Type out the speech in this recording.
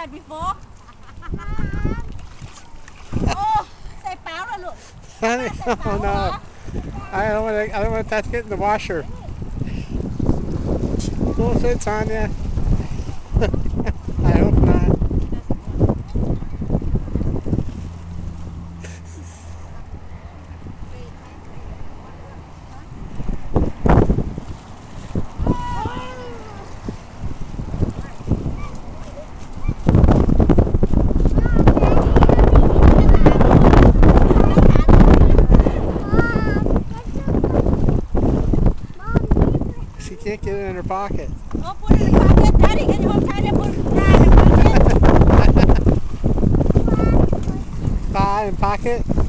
that before? Oh, say powder, look. Oh no. I don't want that to get in the washer. Full fits on ya. I hope not. She can't get it in her pocket. Oh, put it in the pocket. Daddy, can you hold tight and put it in the pocket? In pocket?